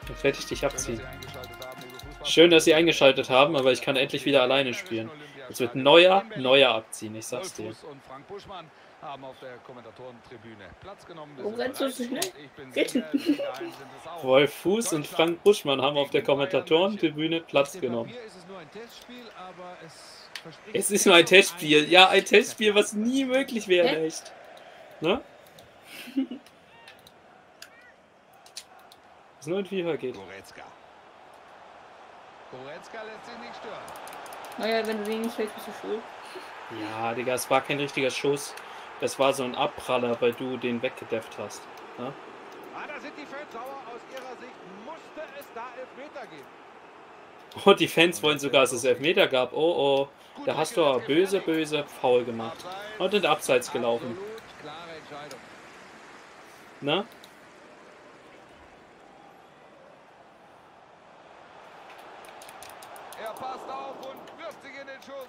Dann werde ich dich abziehen. Schön, dass sie eingeschaltet haben, aber ich kann endlich wieder alleine spielen. Jetzt wird Neuer abziehen, ich sag's dir. Wo rennst du so schnell? Bitte. Wolf Fuß und Frank Buschmann haben auf der Kommentatorentribüne Platz genommen. Es ist nur ein Testspiel. Ja, ein Testspiel, was nie möglich wäre, echt. Ne? Was nur in FIFA geht. Goretzka lässt sich nicht stören. Naja, wenn du den nicht hältst, bist du schuld. Ja, Digga, es war kein richtiger Schuss. Das war so ein Abpraller, weil du den weggedefft hast. Ne? Da sind die Fans sauer. Aus ihrer Sicht musste es da Elfmeter geben. Oh, die Fans wollen sogar, dass es Elfmeter gab. Oh, oh. Da hast du aber böse faul gemacht. Und in Abseits gelaufen. Klare Entscheidung. Ne? Er passt auf und wirft sich in den Schuss.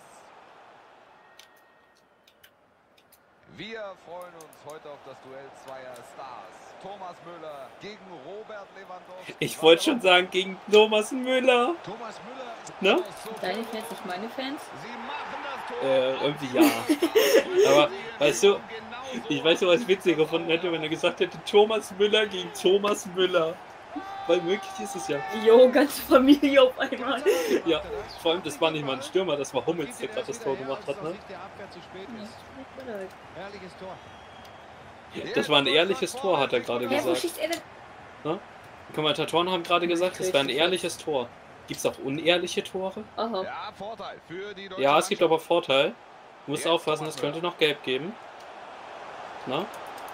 Wir freuen uns heute auf das Duell zweier Stars. Thomas Müller gegen Robert Lewandowski. Ich wollte schon sagen, gegen Thomas Müller. Thomas Müller. Ne? Deine Fans, nicht meine Fans? Sie machen das Tor. Irgendwie ja. Aber, weißt du, ich weiß nicht, was ich witziger gefunden hätte, wenn er gesagt hätte, Thomas Müller gegen Thomas Müller. Weil möglich ist es ja. Jo, ganze Familie auf einmal. Ja, vor allem, das war nicht mal ein Stürmer, das war Hummels, der gerade das Tor gemacht hat, ne? Herrliches Tor. Das war ein ehrliches Tor, hat er gerade Ja, wo gesagt. schießt er denn? Ne? Die Kommentatoren haben gerade gesagt, es wäre ein ehrliches Tor. Gibt es auch unehrliche Tore? Aha. Ja, Vorteil für die deutsche Ja, es gibt Mannschaft. aber Vorteil. Du musst aufpassen, es könnte noch Gelb geben. Na?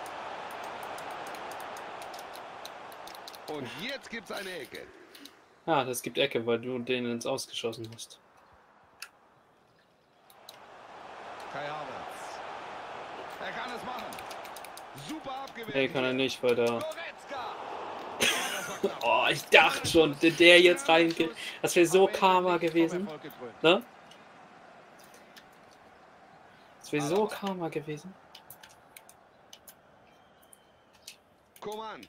Und jetzt gibt's eine Ecke. Ah, das gibt Ecke, weil du den ins Ausgeschossen hast. Kai Havertz. Er kann es machen. Super abgewehrt. Nee, kann er nicht, weil da... Goretzka. Oh, ich dachte schon, der jetzt reingeht. Das wäre so Karma gewesen. Ne? Das wäre so Karma gewesen. Coman.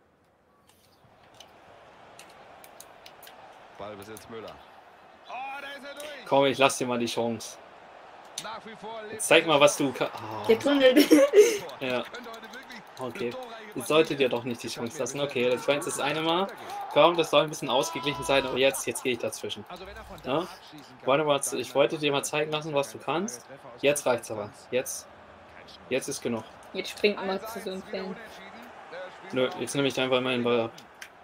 Ballbesitz Müller. Oh, da ist er durch. Komm, ich lass dir mal die Chance. Nach wie vor lebt Jetzt zeig mal, was du kannst. Der Tunnel. Ja. Okay. Jetzt solltet ihr doch nicht die Chance lassen. Okay, das war jetzt das eine Mal. Komm, das soll ein bisschen ausgeglichen sein, aber jetzt gehe ich dazwischen. Ja? Ich wollte dir mal zeigen lassen, was du kannst. Jetzt reicht's aber. Jetzt ist genug. Jetzt springt man zu so einem Fan. Nö, jetzt nehme ich einfach mal den Ball ab.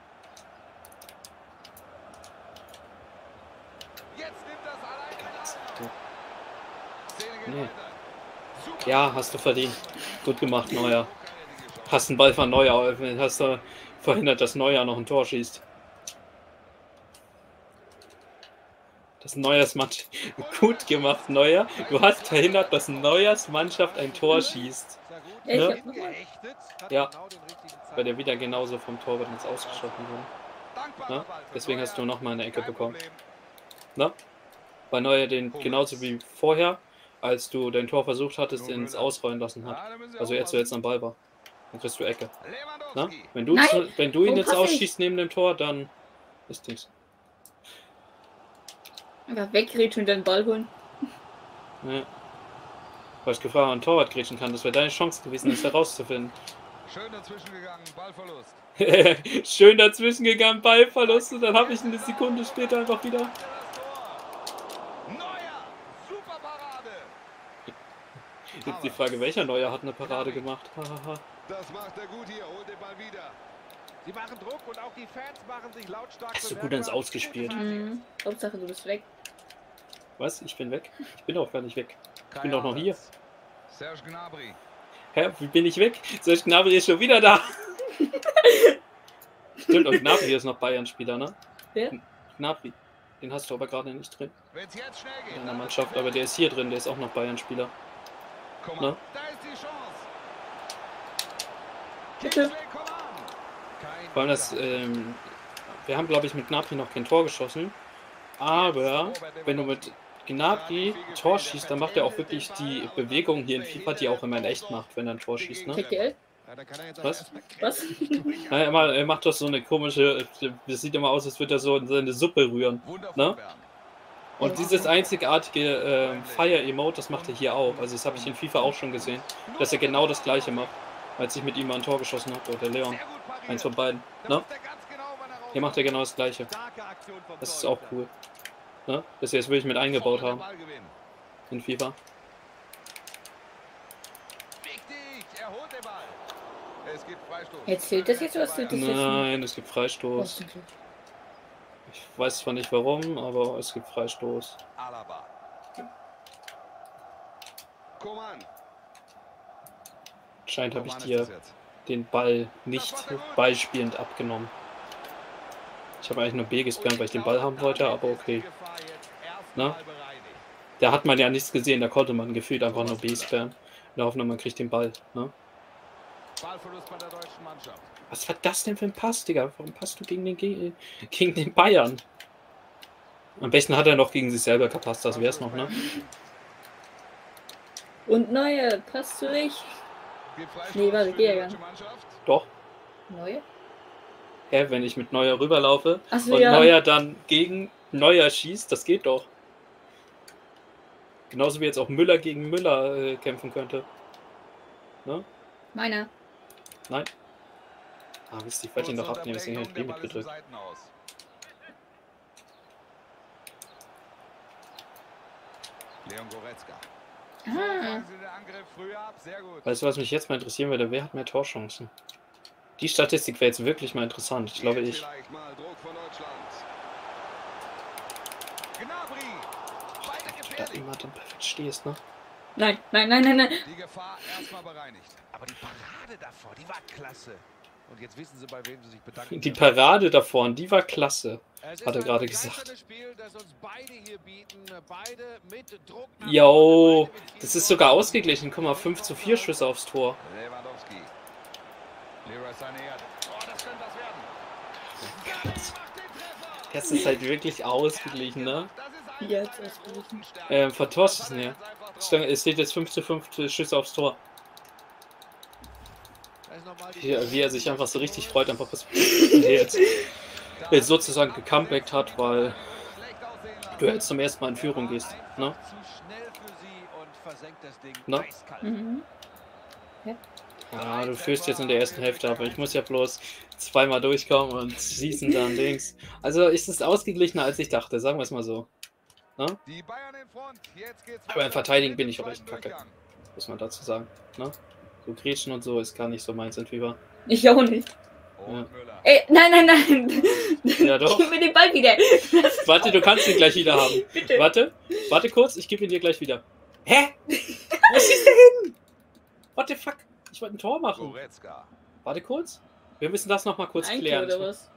Nee. Ja, hast du verdient. Gut gemacht, Neuer. Hast einen Ball von Neuer, hast du verhindert, dass Neuer noch ein Tor schießt. Das Neuers Mannschaft. Gut gemacht, Neuer. Du hast verhindert, dass Neuers Mannschaft ein Tor schießt. Ja, ich Ne? hab noch mal. Ja. Weil der wieder genauso vom Torwart ins Ausgeschossen wurde. Ne? Deswegen hast du nochmal eine Ecke bekommen. Ne? Weil Neuer den genauso wie vorher, als du dein Tor versucht hattest, ins Ausrollen lassen hat. Also jetzt am Ball war. Dann kriegst du Ecke. Na? Wenn du ihn jetzt ausschießt neben dem Tor, dann ist nichts. Einfach weggrätschen und dann den Ball holen. Ja. Weil ich gefragt einen Torwart grätschen kann, das wäre deine Chance gewesen, das herauszufinden. Schön dazwischen gegangen, Ballverlust. Schön dazwischen gegangen, Ballverlust, und dann habe ich eine Sekunde später einfach wieder. Neuer, super Parade. Jetzt die Frage, welcher Neuer hat eine Parade gemacht? Das macht er gut hier, holt den Ball wieder. Sie machen Druck und auch die Fans machen sich lautstark. Hast du gut ins Ausgespielt. Mhm. Hauptsache du bist weg. Was? Ich bin weg? Ich bin doch gar nicht weg. Ich bin doch noch hier. Serge Gnabry. Hä? Wie bin ich weg? Serge Gnabry ist schon wieder da. Stimmt, und Gnabry ist noch Bayern-Spieler, ne? Wer? Gnabry. Den hast du aber gerade nicht drin. Wenn's jetzt schnell geht, In der Mannschaft, aber der ist hier drin, der ist auch noch Bayern-Spieler. Ne? Da ist die Chance. Bitte. Vor allem das, wir haben glaube ich mit Gnabry noch kein Tor geschossen. Aber wenn du mit Gnabry ein Tor schießt, dann macht er auch wirklich die Bewegung hier in FIFA, die er auch immer in echt macht, wenn er ein Tor schießt, ne? KTL? Was? Was? Er macht doch so eine komische, das sieht immer aus, als würde er so in seine Suppe rühren, ne? Und dieses einzigartige Fire-Emote, das macht er hier auch. Also das habe ich in FIFA auch schon gesehen, dass er genau das gleiche macht, als ich mit ihm mal ein Tor geschossen habe, oder Leon. Eins von beiden, ne? Hier macht er genau das gleiche. Das ist auch cool, ne? Dass sie das wirklich mit eingebaut haben in FIFA. Erzählt das jetzt oder was du das jetzt? Nein, es gibt Freistoß. Ich weiß zwar nicht warum, aber es gibt Freistoß. Anscheinend habe ich dir den Ball nicht ballspielend abgenommen. Ich habe eigentlich nur B gespammt, weil ich den Ball haben wollte, aber okay. Na? Da hat man ja nichts gesehen, da konnte man gefühlt einfach nur B spammen. In der Hoffnung, man kriegt den Ball. Ne? Was war das denn für ein Pass, Digga? Warum passt du gegen den Bayern? Am besten hat er noch gegen sich selber gepasst, das wär's noch, ne? Und Neue, passt du nicht? Nee, warte, geh ja gar nicht. Doch. Neue? Hä, wenn ich mit Neuer rüberlaufe so, und ja. Neuer dann gegen Neuer schießt, das geht doch. Genauso wie jetzt auch Müller gegen Müller kämpfen könnte. Ne? Meiner. Nein. Ah, Mist, ich wollte ihn doch abnehmen, deswegen habe ich B mitgedrückt. Leon Goretzka. Ah. Weißt du, was mich jetzt mal interessieren würde? Wer hat mehr Torchancen? Die Statistik wäre jetzt wirklich mal interessant. Ich glaube, ich. Da immer dann perfekt stehst, ne? Nein, nein, nein, nein, nein. Die Gefahr erstmal bereinigt. Aber die Parade davor, die war klasse. Und jetzt wissen sie, bei wem sie sich bedanken. Die Parade da vorne, die war klasse. Hat er gerade gesagt. Jo, das ist sogar ausgeglichen. Guck mal, 5:4 Schüsse aufs Tor. Lewandowski. Leroy Sané. Oh, das könnte was werden. Jetzt ist halt wirklich ausgeglichen, ne? Jetzt ausgeglichen. Von Torschüssen her. Es steht jetzt 5:5 Schüsse aufs Tor. Wie er sich einfach so richtig freut, einfach was jetzt sozusagen gecomebackt hat, weil du jetzt zum ersten Mal in Führung gehst. Ne? Ne? Mhm. Ja, du führst jetzt in der ersten Hälfte, aber ich muss ja bloß zweimal durchkommen und schießen dann links. Also ist es ausgeglichener, als ich dachte, sagen wir es mal so. Ne? Aber im Verteidigen bin ich auch echt kacke, muss man dazu sagen. Ne? So Gretchen und so ist gar nicht so meins in FIFA. Ich auch nicht. Ja. Ey, nein, nein, nein. Ja, doch. Gib mir den Ball wieder. Warte, du kannst ihn gleich wieder haben. Bitte. Warte kurz, ich gebe ihn dir gleich wieder. Hä? Wo schießt der hin? What the fuck? Ich wollte ein Tor machen. Warte kurz. Wir müssen das nochmal kurz klären. Oder was?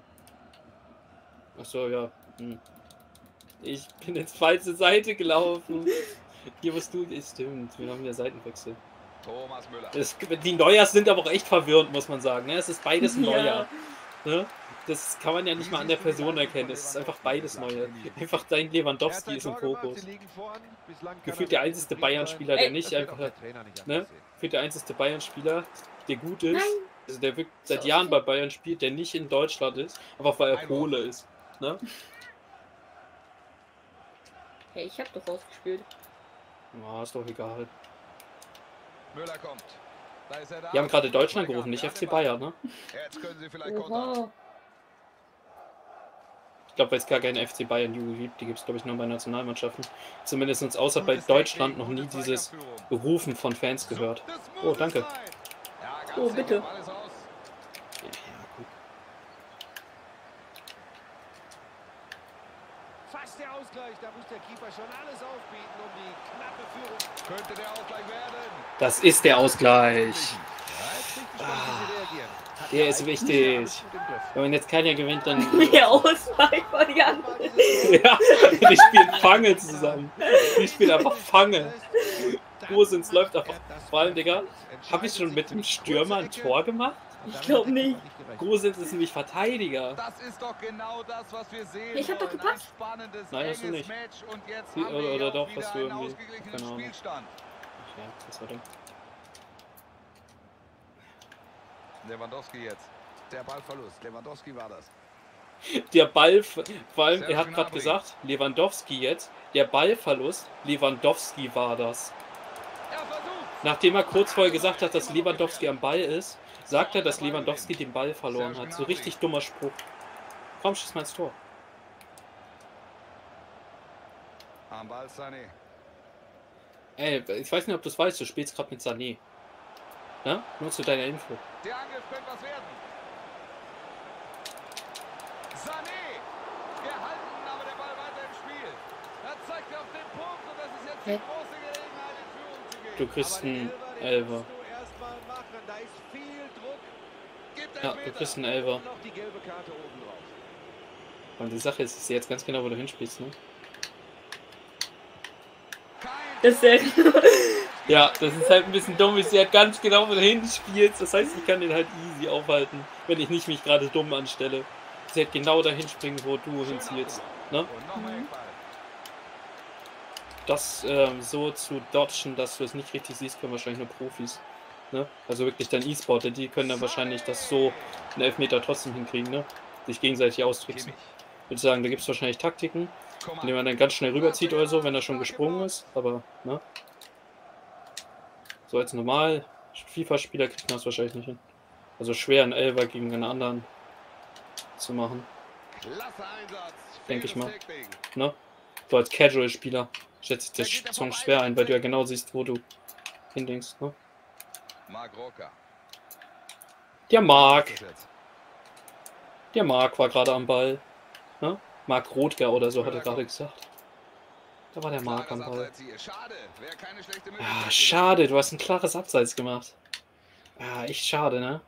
Achso, ja. Ich bin ins falsche Seite gelaufen. Hier musst du... Stimmt, wir haben ja Seitenwechsel. Thomas Müller. Die Neujahrs sind aber auch echt verwirrend, muss man sagen. Es ist beides ein Neujahr. Ja. Ne? Das kann man ja nicht mal an der Person erkennen. Es ist einfach beides Neue. Einfach dein Lewandowski ist im Fokus. Gefühlt der einzige Bayern-Spieler, der nicht einfach... Ne? Gefühlt der einzige Bayern-Spieler, der gut ist. Also der wirklich seit Jahren bei Bayern spielt, der nicht in Deutschland ist. Einfach weil er Kohle ist. Ne? Hey, ich hab doch ausgespielt. Ja, ist doch egal. Müller kommt. Da ist er da. Die haben gerade Deutschland gerufen, nicht FC Bayern, ne? Jetzt können sie vielleicht kontern. Ich glaube, weil es gar keine FC Bayern Jugend gibt, die gibt es, glaube ich, nur bei Nationalmannschaften. Zumindest außer bei Deutschland noch nie dieses Rufen von Fans gehört. Oh, danke. Oh, bitte. Fast der Ausgleich, da muss der Keeper schon alles aufbieten, um die knappe Führung. Könnte der Ausgleich werden? Das ist der Ausgleich. Der ist wichtig. Wenn man jetzt keiner gewinnt, dann... Der Ausgleich von die anderen. Ja, die spielen Fange zusammen. Die spielen einfach Fange. Gosens läuft einfach. Vor allem, Digga, habe ich schon mit dem Stürmer ein Tor gemacht? Ich glaube nicht. Gosens ist nämlich Verteidiger. Das ist doch genau das, was wir sehen. Ich hab doch gepasst. Nein, hast du nicht. Oder doch, hast du irgendwie... Keine Ahnung. Ja, das war der. Lewandowski jetzt. Der Ballverlust. Lewandowski war das. Der Ball, vor allem, er hat gerade gesagt, Lewandowski jetzt, der Ballverlust, Lewandowski war das. Nachdem er kurz vorher gesagt hat, dass Lewandowski am Ball ist, sagt er, dass Lewandowski den Ball verloren hat. So richtig dummer Spruch. Komm, schieß mal ins Tor. Am Ball Sané. Ey, ich weiß nicht, ob du es weißt, du spielst gerade mit Sané. Ja? Nur zu deiner Info. Der Angriff könnte was werden. Sané! Gehalten, aber der Ball weiter im Spiel. Er zeigt auf den Punkt und das ist jetzt die große Gelegenheit, in Führung zu gehen. Du kriegst einen Elfer. Ja, du kriegst einen Elfer. Und die Sache ist, ich sehe jetzt ganz genau, wo du hinspielst, ne? Das ist sehr Ja, das ist halt ein bisschen dumm. Ich sehe halt ganz genau, wo du hinspielst. Das heißt, ich kann den halt easy aufhalten, wenn ich nicht mich gerade dumm anstelle. Ich sehe halt genau dahin springen, wo du hinzielst. Ne? Das so zu dodgen, dass du es nicht richtig siehst, können wahrscheinlich nur Profis. Ne? Also wirklich dann E-Sporter, die können dann wahrscheinlich das so einen Elfmeter trotzdem hinkriegen, ne? Sich gegenseitig austricksen. Ich würde sagen, da gibt es wahrscheinlich Taktiken, indem man dann ganz schnell rüberzieht oder so, wenn er schon gesprungen ist. Aber, ne? So als normal FIFA-Spieler kriegt man das wahrscheinlich nicht hin. Also schwer einen Elfer gegen einen anderen zu machen. Denke ich mal. Ne? So als Casual-Spieler schätze ich das Song schwer ein, weil du ja genau siehst, wo du hindenkst. Ne? Der Marc war gerade am Ball. Ne? Marc Rothger oder so hat er gerade gesagt. Da war der Marc am Ball. Ja, schade, du hast ein klares Abseits gemacht. Ja, echt schade, ne?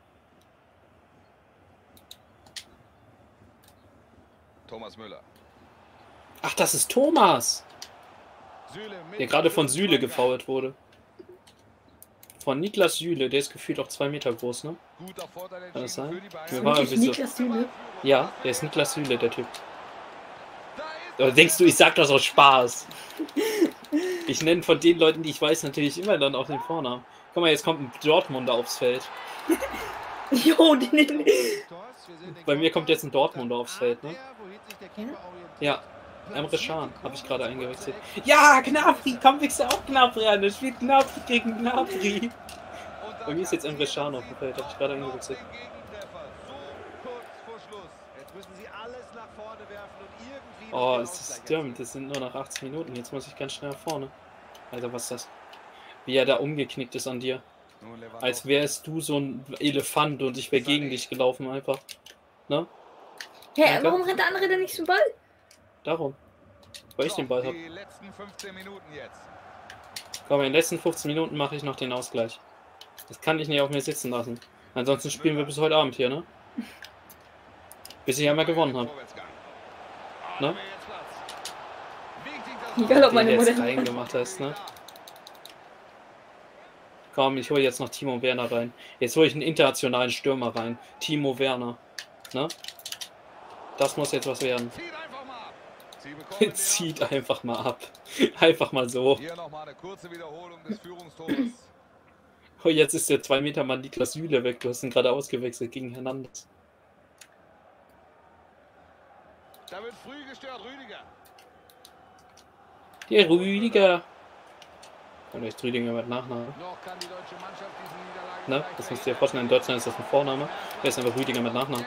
Thomas Müller. Ach, das ist Thomas! Der gerade von Süle gefoult wurde. Von Niklas Süle, der ist gefühlt auch 2 Meter groß, ne? Kann das sein? Mir war irgendwie so. Niklas Süle? Ja, der ist Niklas Süle, der Typ. Oder denkst du, ich sag das aus Spaß? Ich nenne von den Leuten, die ich weiß, natürlich immer dann auch den Vornamen. Guck mal, jetzt kommt ein Dortmunder aufs Feld. Jo, den. Bei mir kommt jetzt ein Dortmunder aufs Feld, ne? Ja, Emre Can habe ich gerade eingewechselt. Ja, Gnabry, komm, wechsel auch Gnabry an. Es spielt Gnabry gegen Gnabry. Bei mir ist jetzt Emre Can auf dem Feld, habe ich gerade eingewechselt. Oh, es stimmt, das sind nur noch 18 Minuten. Jetzt muss ich ganz schnell nach vorne. Alter, was ist das? Wie er da umgeknickt ist an dir. Als wärst du so ein Elefant und ich wäre gegen dich gelaufen einfach. Ne? Hä, hey, warum rennt der andere denn nicht zum Ball? Darum. Weil ich den Ball habe. Komm, in den letzten 15 Minuten mache ich noch den Ausgleich. Das kann ich nicht auf mir sitzen lassen. Ansonsten spielen wir bis heute Abend hier, ne? Bis ich einmal gewonnen habe. Ne? Egal, ob meine Mutter reingemacht hast, ne? Komm, ich hole jetzt noch Timo Werner rein. Jetzt hole ich einen internationalen Stürmer rein. Timo Werner. Ne? Das muss jetzt was werden. Zieht einfach mal ab. Einfach mal so. Hier nochmal eine kurze Wiederholung des Führungstores. Oh, jetzt ist der 2 Meter Mann Niklas Süle weg. Du hast ihn gerade ausgewechselt gegen Hernandez. Da wird früh gestört, Rüdiger. Der Rüdiger. Kann euch Rüdiger mit Nachname. Ne? Das müsst ihr vorstellen, in Deutschland ist das ein Vorname. Der ist einfach Rüdiger mit Nachnamen.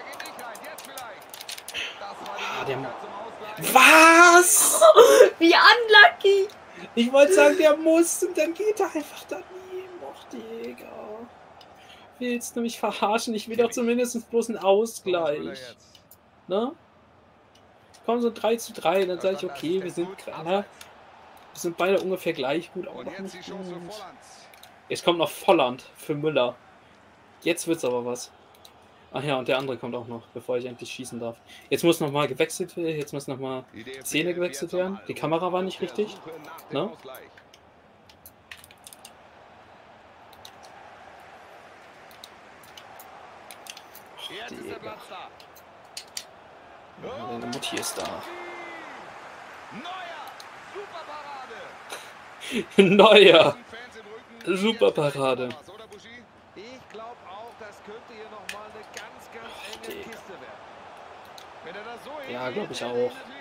Ah, der... Was? Wie unlucky! Ich wollte sagen, der muss und dann geht er einfach daneben. Och, Digga. Willst du mich verarschen? Ich will doch zumindest bloß einen Ausgleich. Ne? Komm, so 3:3, dann sage ich, okay, wir sind beide ungefähr gleich gut, aber noch nicht gut. Jetzt kommt noch Volland für Müller. Jetzt wird's aber was. Ach ja, und der andere kommt auch noch, bevor ich endlich schießen darf. Jetzt muss nochmal gewechselt werden, jetzt muss nochmal Szene gewechselt werden. Die Kamera war nicht richtig. Ne? Och, Digga. Ja, deine Mutti ist da. Neuer! Superparade. Ich glaube auch, das könnte hier noch Ja, glaube ich auch.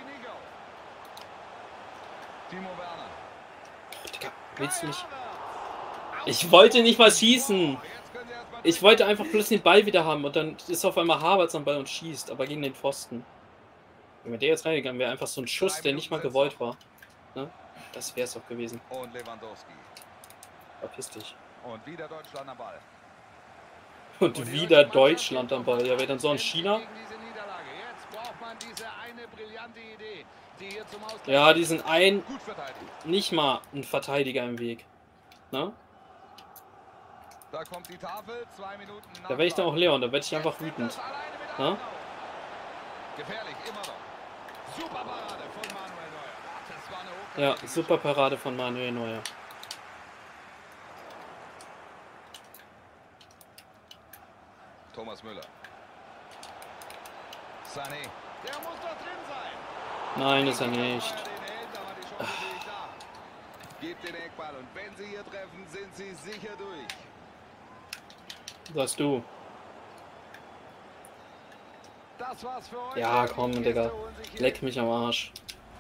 Timo Werner. Digga, willst du nicht? Ich wollte nicht mal schießen. Ich wollte einfach bloß den Ball wieder haben und dann ist auf einmal Havertz am Ball und schießt, aber gegen den Pfosten. Wenn der jetzt reingegangen wäre, einfach so ein Schuss, der nicht mal gewollt war. Ne? Das wäre es doch gewesen. Und Lewandowski. Verpiss dich. Und wieder Deutschland am Ball. Und wieder Deutschland am Ball. Ja, wer dann so in China? Ja, die sind nicht mal ein Verteidiger im Weg. Ne? Da kommt die Tafel, 2 Minuten. Da werde ich dann auch Leon, da werde ich einfach wütend. Ne? Gefährlich, immer noch. Super Parade von Manuel Neuer. Das war eine Ja, super Parade von Manuel Neuer. Thomas Müller. Sané. Der muss doch drin sein. Nein, ist er nicht. Gebt den Eckball und wenn sie hier treffen, sind sie sicher durch. Sagst du. Das war's für euch. Ja, komm, Digga. Leck mich am Arsch.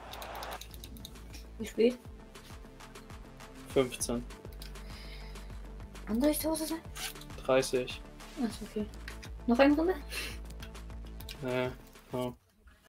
Wie spät? 15. Andere Hause sein? 30. Achso, okay. Noch eine Runde? Ja.